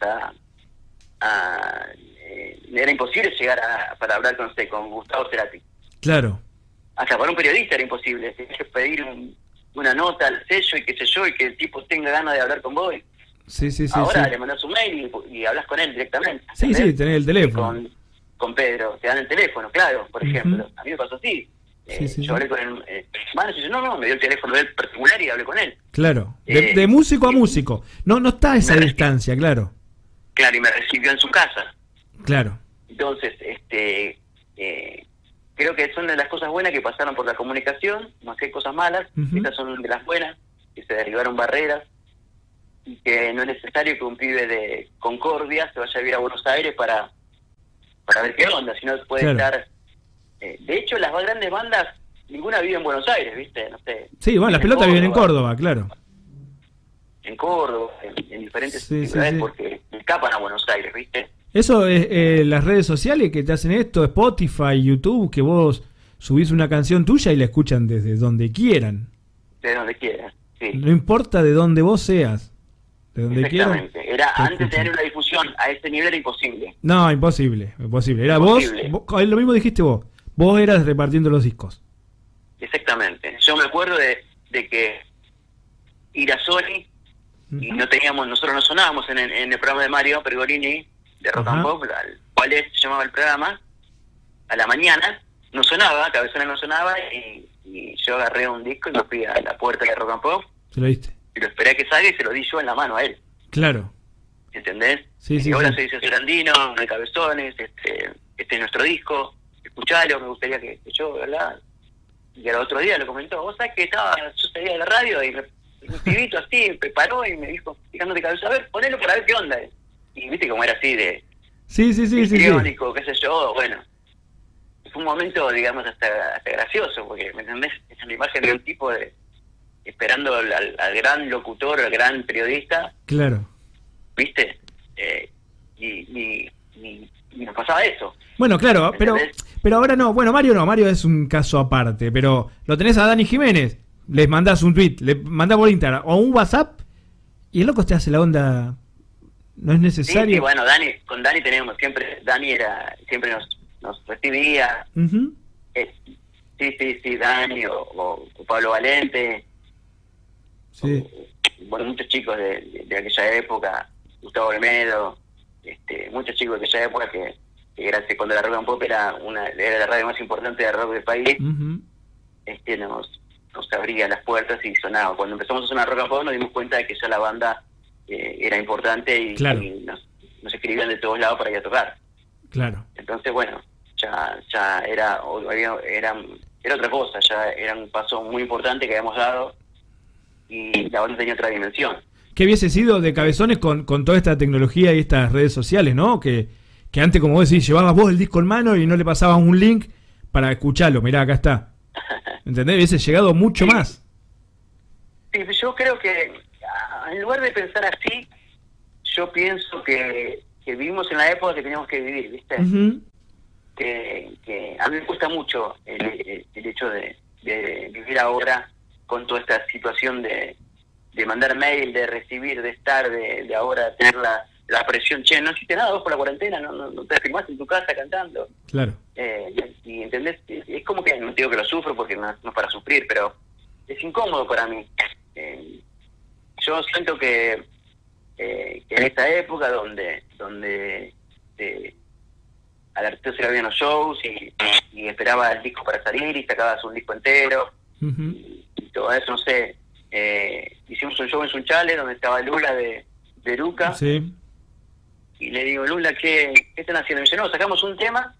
era imposible llegar para hablar con Gustavo Cerati. Claro. Hasta para un periodista era imposible. Tenías que pedir una nota al sello y qué sé yo, y que el tipo tenga ganas de hablar con vos. Sí. Ahora le mandás un mail y hablas con él directamente. Sí, tenés el teléfono. Con Pedro, te dan el teléfono, claro, por ejemplo. A mí me pasó así. Yo hablé con el manager y me dio el teléfono del particular y hablé con él. Claro, de músico a músico. No está esa distancia, claro. Claro, y me recibió en su casa. Claro. Entonces, creo que son de las cosas buenas que pasaron por la comunicación, no sé, cosas malas. Estas son de las buenas, que se derribaron barreras, y que no es necesario que un pibe de Concordia se vaya a vivir a Buenos Aires para ver qué onda, sino puede estar... de hecho, las más grandes bandas, ninguna vive en Buenos Aires, ¿viste? No sé. Sí, bueno, las pelotas viven en Córdoba, claro. En Córdoba, en diferentes ciudades, porque escapan a Buenos Aires, ¿viste? Eso es las redes sociales que te hacen esto, Spotify, YouTube, que vos subís una canción tuya y la escuchan desde donde quieran. De donde quieras, sí. No importa de dónde vos seas, de donde quieran. Exactamente. Era antes de tener una difusión a ese nivel era imposible. No, imposible, imposible. Era Imposible. vos, lo mismo dijiste vos. Vos eras repartiendo los discos. Exactamente. Yo me acuerdo de que ir a Sony y no teníamos, nosotros no sonábamos en el programa de Mario Pergolini de Rock and Pop, al cual se llamaba el programa, a la mañana, no sonaba, Cabezones no sonaba, y yo agarré un disco y me fui a la puerta de Rock and Pop. ¿Se lo diste? Y lo esperé a que salga y se lo di yo en la mano a él. Claro. ¿Entendés? Sí, y sí, ahora sí. soy César Andino, de Cabezones, este es nuestro disco, escuchalo, me gustaría que yo, ¿verdad? Y al otro día lo comentó, vos sabés que yo salía de la radio y un pibito así, me paró y me dijo, fijándote cabeza, a ver, ponelo para ver qué onda. Y viste cómo era así de Sí. histriónico, qué sé yo, bueno. Fue un momento, digamos, hasta gracioso, porque, ¿me entendés? Es la imagen de un tipo esperando al gran locutor, al gran periodista, Claro. ¿viste? Y nos pasaba eso. Bueno, claro, pero ahora no. Bueno, Mario es un caso aparte, pero lo tenés a Dani Jiménez, les mandás un tweet, le mandás por Instagram o un WhatsApp y el loco te hace la onda. No es necesario. Sí, bueno, con Dani teníamos siempre, siempre nos recibía. Uh-huh. Sí, Dani o Pablo Valente. Sí. Bueno, muchos chicos de aquella época, Gustavo Olmedo, muchos chicos de aquella época que gracias cuando la Rock and Pop era la radio más importante de rock del país, Uh-huh. nos abría las puertas y sonaba. Cuando empezamos a sonar Rock and Pop nos dimos cuenta de que ya la banda era importante y, claro. y nos escribían de todos lados para ir a tocar. Claro. Entonces, bueno, ya era otra cosa, ya era un paso muy importante que habíamos dado y la banda tenía otra dimensión. ¿Qué hubiese sido de Cabezones con toda esta tecnología y estas redes sociales, no? Que antes, como vos decís, llevabas vos el disco en mano y no le pasabas un link para escucharlo. Mirá, acá está. ¿Entendés? Hubiese llegado mucho más. Sí, yo creo que en lugar de pensar así, yo pienso que vivimos en la época que teníamos que vivir, ¿viste? Uh-huh. Que a mí me cuesta mucho el hecho de vivir ahora con toda esta situación de mandar mail, de recibir, de estar, de ahora tener la presión. Che, no hiciste nada vos por la cuarentena, no te filmaste en tu casa cantando. Claro. Y ¿entendés? Es como que, no te digo que lo sufro porque no es para sufrir, pero es incómodo para mí. Yo siento que en esta época donde al artista se le habían los shows y esperaba el disco para salir y sacabas un disco entero, Uh-huh. y todo eso, no sé, hicimos un show en Sunchales donde estaba Lula de Eruca, Sí. y le digo, Lula, ¿qué están haciendo? Me dice, no, sacamos un tema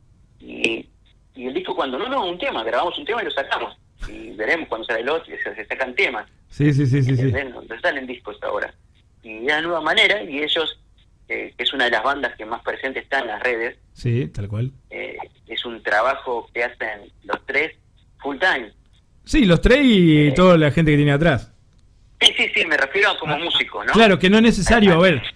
y el disco un tema, grabamos un tema y lo sacamos, y veremos cuando sale el otro, se sacan temas. Sí. Entonces salen discos ahora. Y de la nueva manera, y ellos, que es una de las bandas que más presente está en las redes, Sí, tal cual. es un trabajo que hacen los tres full time. Sí, los tres y toda la gente que tiene atrás. Sí, me refiero a como músico, ¿no? Claro, que no es necesario, a ver,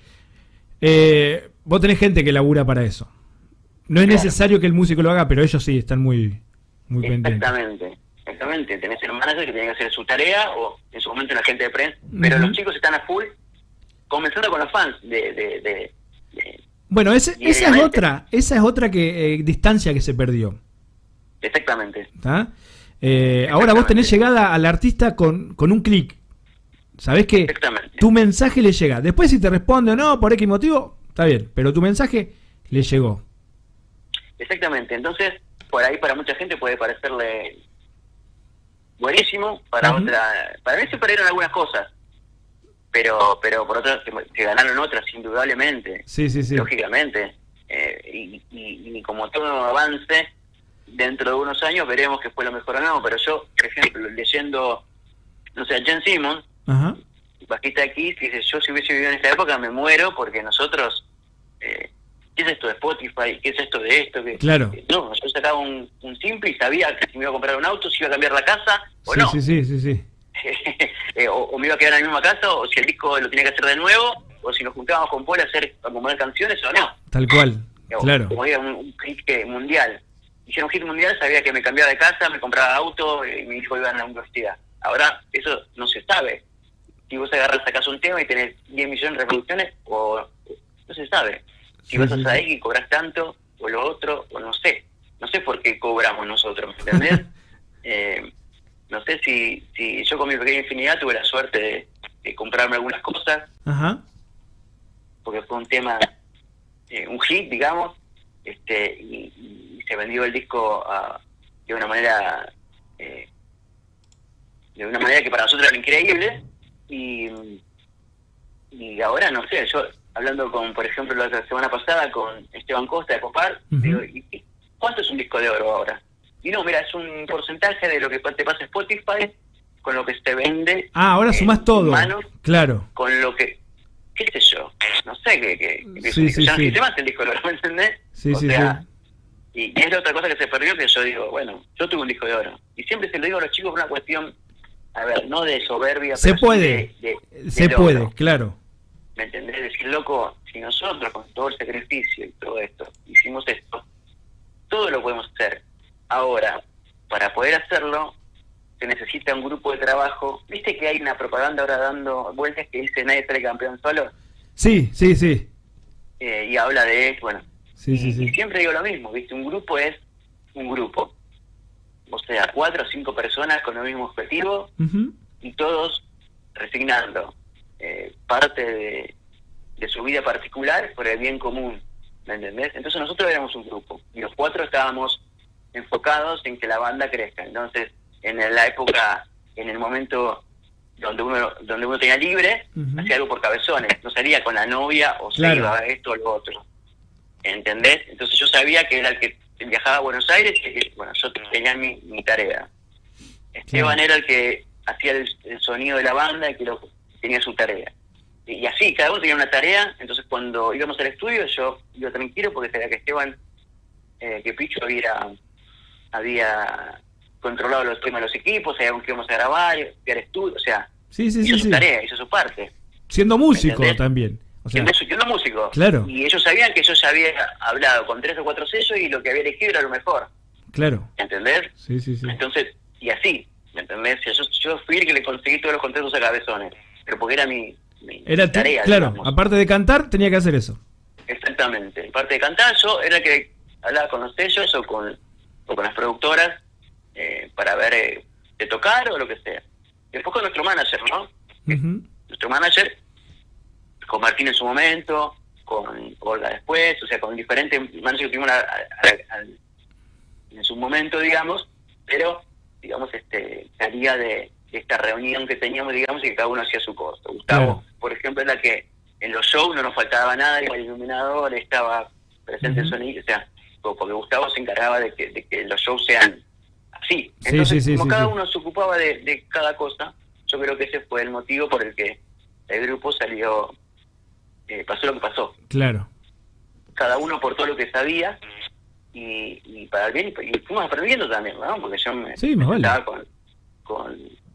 vos tenés gente que labura para eso. No es necesario que el músico lo haga, pero ellos sí están muy pendientes. Exactamente. Tenés el manager que tiene que hacer su tarea, o en su momento la gente de prensa, pero Uh-huh. los chicos están a full, comenzando con los fans Bueno, esa es otra distancia que se perdió. Exactamente. ¿Tá? Ahora vos tenés llegada al artista con un clic. Sabés que tu mensaje le llega. Después si te responde o no, por X motivo, está bien, pero tu mensaje le llegó. Exactamente. Entonces, por ahí para mucha gente puede parecerle buenísimo, para Uh-huh. para mí se perdieron algunas cosas, pero por otras se ganaron otras, indudablemente. Sí. Lógicamente. Y como todo avance, dentro de unos años veremos que fue lo mejor o no, pero yo, por ejemplo, leyendo, no sé, a Jen Simmons, Ajá. bajista aquí, dice, yo si hubiese vivido en esta época me muero porque nosotros, ¿qué es esto de Spotify? ¿Qué es esto de esto? Claro. No, yo sacaba un simple y sabía que si me iba a comprar un auto, si iba a cambiar la casa o no. Sí. o me iba a quedar en la misma casa, o si el disco lo tenía que hacer de nuevo, o si nos juntábamos con Paul a componer canciones o no. Tal cual, claro. Como era un hit mundial. Y si era un hit mundial, sabía que me cambiaba de casa, me compraba auto y mi hijo iba a la universidad. Ahora, eso no se sabe. Si vos agarras, sacás un tema y tenés 10 millones de reproducciones, o no se sabe. Si vas a saber y cobras tanto, o lo otro, o no sé. No sé por qué cobramos nosotros, ¿entendés? No sé si yo con mi pequeña infinidad tuve la suerte de comprarme algunas cosas. Ajá. Porque fue un tema, un hit, digamos, y se vendió el disco de una manera que para nosotros era increíble. Y ahora, no sé, yo hablando por ejemplo, la semana pasada con Esteban Costa de Copar, digo, ¿y cuánto es un disco de oro ahora? Y no, mira, es un porcentaje de lo que te pasa Spotify con lo que se vende. Ahora sumás todo, claro. Con lo que, qué sé yo, no sé, que ya no existe más el disco de oro, ¿me entendés? Sí, sí. Y es la otra cosa que se perdió, que yo digo, bueno, yo tuve un disco de oro. Y siempre se lo digo a los chicos por una cuestión, a ver, no de soberbia, se pero puede, se puede, claro. ¿Me entendés? Decir, loco, si nosotros con todo el sacrificio y todo esto, hicimos esto, todo lo podemos hacer. Ahora, para poder hacerlo, se necesita un grupo de trabajo. ¿Viste que hay una propaganda ahora dando vueltas que dice nadie sale campeón solo? Sí. Y habla de eso, bueno. Sí. Y siempre digo lo mismo, ¿viste? Un grupo es un grupo. O sea, 4 o 5 personas con el mismo objetivo y todos resignando parte de su vida particular por el bien común, ¿me entendés? Entonces nosotros éramos un grupo y los 4 estábamos enfocados en que la banda crezca. Entonces, en la época, en el momento donde uno tenía libre, hacía algo por cabezones, no salía con la novia o se iba a esto o lo otro, ¿entendés? Entonces yo sabía que era el que viajaba a Buenos Aires y que, bueno, yo tenía mi tarea. Esteban era el que hacía el sonido de la banda y que tenía su tarea. Y así, cada uno tenía una tarea. Entonces cuando íbamos al estudio yo iba tranquilo porque sabía que Esteban, que Picho había controlado los temas de los equipos, sabía con qué íbamos a grabar, al estudio, o sea, hizo su tarea, hizo su parte. Siendo músico también. O sea, siendo músico. Claro. Y ellos sabían que yo ya había hablado con 3 o 4 sellos y lo que había elegido era lo mejor. Claro. ¿Entendés? Sí. Entonces, y así, ¿me entendés? Yo fui el que le conseguí todos los contratos a cabezones, pero porque era mi tarea. Claro, digamos. Aparte de cantar, tenía que hacer eso. Exactamente. Aparte de cantar, yo era el que hablaba con los sellos o con las productoras para ver de tocar o lo que sea. Después con nuestro manager, ¿no? Nuestro manager, con Martín en su momento, con Olga después, o sea, con diferentes managers que tuvimos en su momento, digamos, pero, digamos, salía de esta reunión que teníamos, digamos, y que cada uno hacía su costo. Gustavo, por ejemplo, era que en los shows no nos faltaba nada, iba el iluminador, estaba presente el sonido, o sea, porque Gustavo se encargaba de que los shows sean así. Entonces, como cada uno se ocupaba de cada cosa, yo creo que ese fue el motivo por el que el grupo salió, pasó lo que pasó. Claro. Cada uno aportó lo que sabía y para el bien, y fuimos aprendiendo también, ¿no? Porque yo me estaba con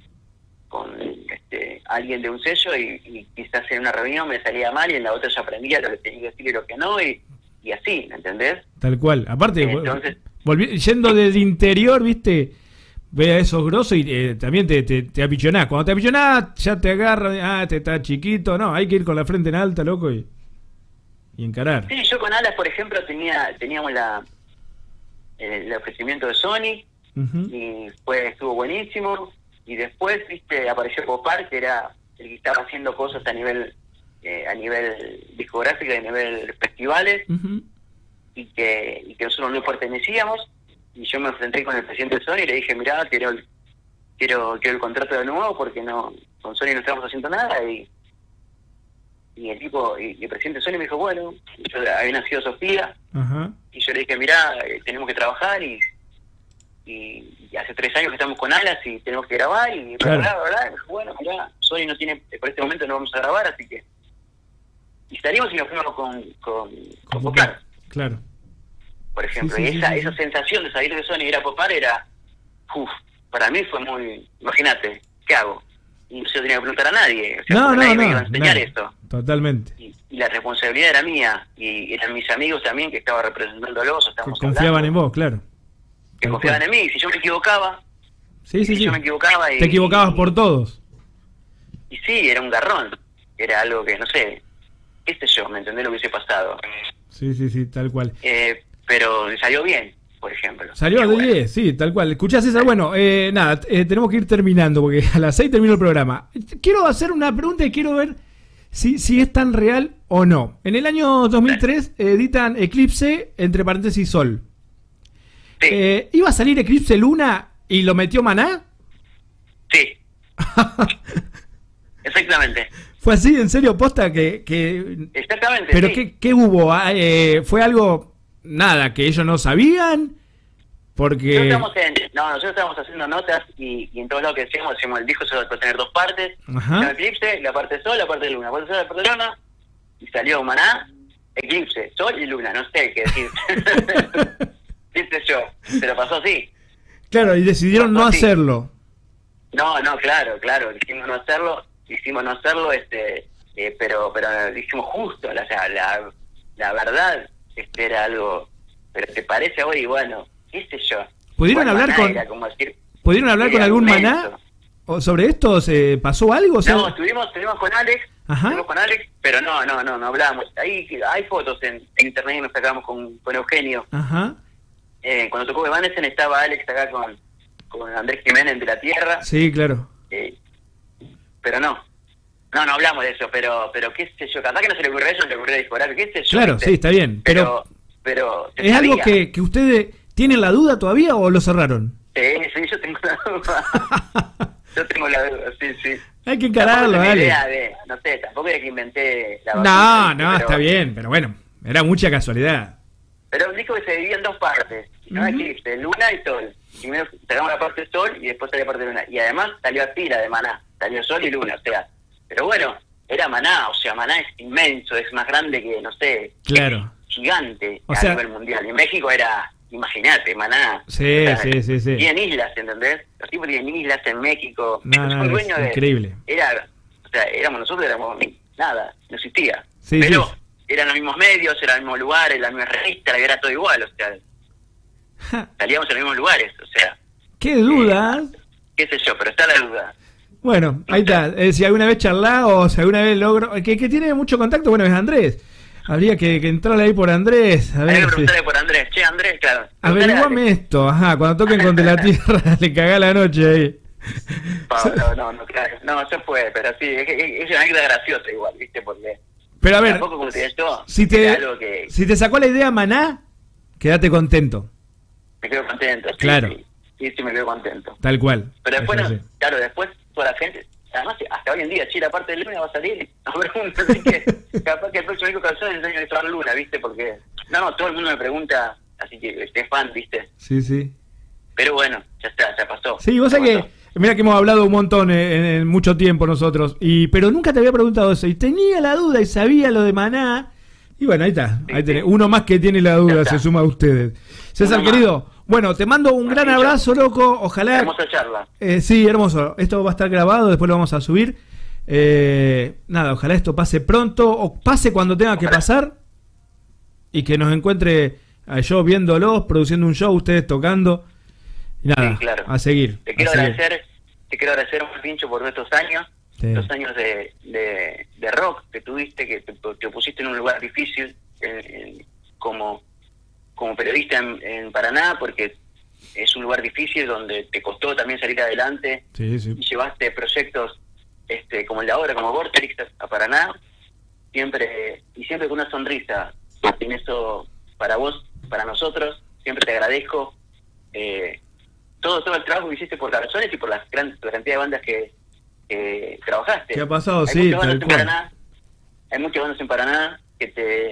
alguien de un sello y quizás en una reunión me salía mal y en la otra yo aprendía lo que tenía que decir y lo que no, y así, ¿me entendés? Tal cual. Aparte, entonces, yendo del interior, ¿viste? Ve a esos grosos y también te apichonás. Cuando te apichonás, ya te agarra, este está chiquito. No, hay que ir con la frente en alta, loco, y encarar. Sí, yo con Alas, por ejemplo, teníamos el ofrecimiento de Sony, y estuvo buenísimo. Y después, viste, apareció Copar, que era el que estaba haciendo cosas a nivel discográfico y a nivel festivales, y que nosotros no pertenecíamos. Y yo me enfrenté con el presidente de Sony y le dije, mirá, quiero el contrato de nuevo porque con Sony no estamos haciendo nada. Y el tipo, y el presidente de Sony me dijo, bueno, yo había nacido Sofía, y yo le dije, mirá, tenemos que trabajar y hace 3 años que estamos con Alas y tenemos que grabar y claro. bla. Y me dijo, bueno, mirá, Sony no tiene, por este momento no vamos a grabar, así que... Y salimos y nos fuimos con Poplar. Claro. Por ejemplo, y esa sensación de salir de Sony y ir a Poplar era... para mí fue muy... Imagínate, ¿qué hago? Y no se lo tenía que preguntar a nadie. O sea, nadie me iba a enseñar esto. Totalmente. Y la responsabilidad era mía, y eran mis amigos también que estaban representándolos, Que confiaban en vos, claro. Que confiaban en mí. Si yo me equivocaba, yo me equivocaba te equivocabas por todos. Y sí, era un garrón. Era algo que, no sé, qué sé yo, ¿me entendés lo que hubiese pasado? Sí, tal cual. Pero salió bien, por ejemplo. Salió de 10, sí, tal cual. Escuchá, César, bueno, nada, tenemos que ir terminando porque a las 6 termino el programa. Quiero hacer una pregunta y quiero ver si es tan real o no. En el año 2003 editan Eclipse, entre paréntesis, Sol. Sí. ¿Iba a salir Eclipse Luna y lo metió Maná? Sí. Exactamente. ¿Fue así? ¿En serio? ¿Posta que...? Exactamente, ¿Pero sí. qué hubo? ¿Fue algo, nada, que ellos no sabían? Porque... Nosotros estábamos haciendo notas y en todos lados que decíamos el disco se va a tener dos partes. Ajá. Eclipse, la parte de Sol, la parte de Luna. La parte de Sol, la parte de Luna. Y salió Maná, Eclipse, Sol y Luna. No sé qué decir. ¿Viste yo? Pero pasó así. Claro, y decidieron no hacerlo. No, claro. Hicimos no hacerlo, pero hicimos justo. La verdad, era algo... Pero te parece ahora y bueno, qué sé yo. ¿Pudieron hablar con algún Maná sobre esto? ¿Se pasó algo? No, estuvimos con Alex. Ajá. Estuvimos con Alex, pero no hablábamos. Ahí hay fotos en internet y nos sacamos con Eugenio. Ajá. Cuando tocó Evanescen estaba Alex acá con Andrés Jiménez de la Tierra. Sí, claro. Pero no hablamos de eso, pero qué sé yo, capaz que no se le ocurrió eso, se le ocurrió a discográfica, qué sé yo. Claro, ¿viste? sí, está bien, pero ¿es sabía. algo que ustedes tienen la duda todavía o lo cerraron? Sí, yo tengo la duda. Sí. Hay que encararlo, dale. No sé, tampoco era que inventé la vacuna. No, está bien, pero bueno, era mucha casualidad. Pero dijo que se dividía en dos partes, ¿no? Eclipse, Luna y Sol. Primero sacamos la parte de Sol y después salió la parte de Luna. Y además salió a tira de Maná, salió Sol y Luna, o sea. Pero bueno, era Maná, o sea, Maná es inmenso, es más grande que, no sé, claro, gigante a nivel mundial. Y en México era, imagínate, Maná. Sí. Tienen islas, ¿entendés? Los tipos tienen islas en México. Es increíble. Éramos nosotros, nada, no existía. Sí, pero eran los mismos medios, eran los mismos lugares, la misma revista, era todo igual, o sea. Salíamos en los mismos lugares, o sea. ¿Qué dudas? Qué sé yo, pero está la duda. Bueno, ahí está. Si alguna vez charlá o si alguna vez logro... Que tiene mucho contacto, bueno, es Andrés. Habría que entrarle ahí por Andrés. Hay que preguntarle por Andrés. Che, Andrés, claro. Averiguame esto. Ajá, cuando toquen con De la Tierra le cagá la noche ahí. Claro. No, se fue, pero sí, es una anécdota graciosa igual, ¿viste? Porque... Pero a ver, tampoco, como te decía yo, si te sacó la idea Maná, quédate contento. Me quedo contento. Sí, claro. Sí, me quedo contento. Tal cual. Pero después, después toda la gente, además hasta hoy en día, la parte de Luna va a salir. Así que capaz que el próximo disco canción es el año de Toda Luna, ¿viste? Porque, todo el mundo me pregunta, así que esté fan, ¿viste? Sí. Pero bueno, ya está, ya pasó. Sí, vos sabés que, mira que hemos hablado un montón en mucho tiempo nosotros, pero nunca te había preguntado eso, y tenía la duda y sabía lo de Maná, y bueno, ahí está, ahí tenés, uno más que tiene la duda, se suma a ustedes. César, querido, bueno, te mando un gran abrazo, loco, ojalá... Hermosa charla. Sí, hermoso, esto va a estar grabado, después lo vamos a subir, nada, ojalá esto pase pronto, o pase cuando tenga que pasar, y que nos encuentre yo viéndolos, produciendo un show, ustedes tocando... Y nada, sí, claro. A seguir. Te quiero agradecer un pincho por estos años, los años de rock que tuviste, que te pusiste en un lugar difícil como periodista en Paraná, porque es un lugar difícil donde te costó también salir adelante. Sí. Y llevaste proyectos como el de ahora, como Vorterix a Paraná, siempre con una sonrisa. En eso, para vos, para nosotros, siempre te agradezco todo el trabajo que hiciste por Cabezones y por la cantidad de bandas que trabajaste. ¿Qué ha pasado? Hay muchas bandas en Paraná que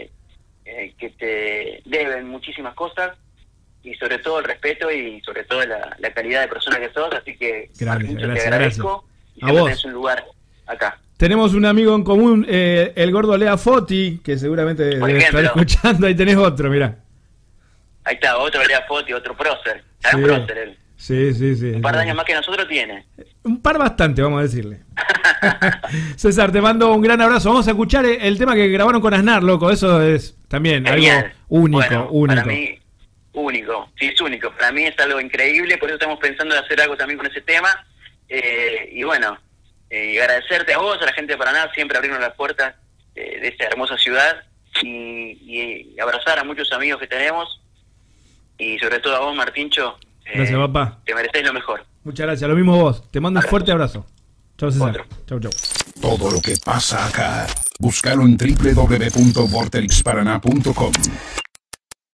te deben muchísimas cosas, y sobre todo el respeto y sobre todo la calidad de persona que sos, así que gracias, te agradezco. Gracias. Y siempre tenés un lugar acá. Tenemos un amigo en común, el gordo Lea Foti, que seguramente debe estar escuchando. Ahí tenés otro, mirá. Ahí está, otro Lea Foti, otro prócer. ¿Sabes prócer él? Sí. Un par de años más que nosotros tiene. Un par bastante, vamos a decirle. César, te mando un gran abrazo. Vamos a escuchar el tema que grabaron con Aznar, loco. Eso es también Genial. algo único, Bueno, único. Para mí, único. Sí, es único. Para mí es algo increíble, por eso estamos pensando en hacer algo también con ese tema. Y bueno, agradecerte a vos, a la gente de Paraná, siempre abrirnos las puertas de esta hermosa ciudad y abrazar a muchos amigos que tenemos y sobre todo a vos, Martincho. Gracias, papá. Te mereces lo mejor. Muchas gracias, lo mismo vos. Te mando un fuerte abrazo. Chau, César. Chau, chau. Todo lo que pasa acá, búscalo en www.vortexparaná.com.